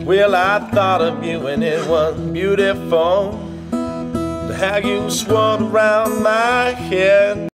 Well, I thought of you and it was beautiful to have you swirled around my head.